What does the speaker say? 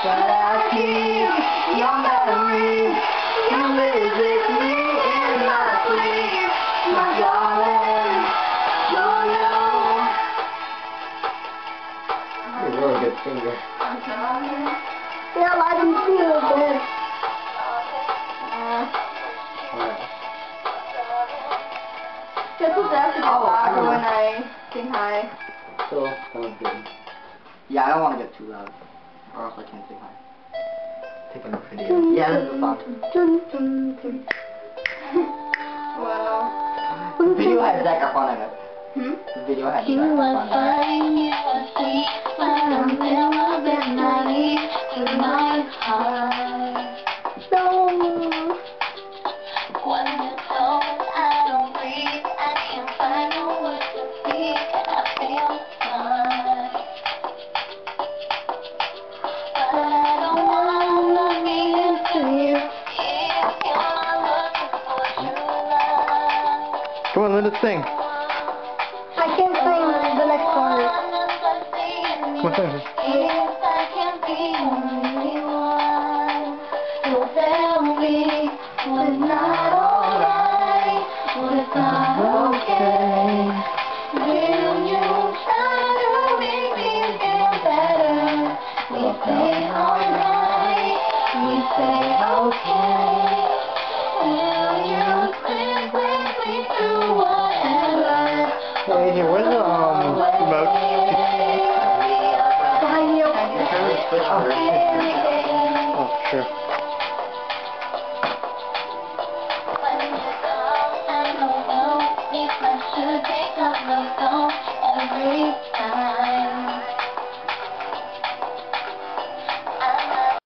but I keep your memory. You visit me in my sleep, my darling. You're a really good singer. Yeah, I can feel it. This was after the I remember. when I sing high. So, that was good. Yeah, I don't want to get too loud, or else I can't sing high. Take a video. Yeah, this is the song. Wow. The video had Zac Efron in it. Hmm? The video had Zac Efron in it. Come on, let us sing. I can't sing the next part. Come on, sing. If I can be anyone, so tell me what's not alright, what's not okay. Will you try to make me feel better? We say alright, we say okay. Will you stick with me through whatever? Hey, here, where's the remote? Behind you. It's really switched. Oh, sure.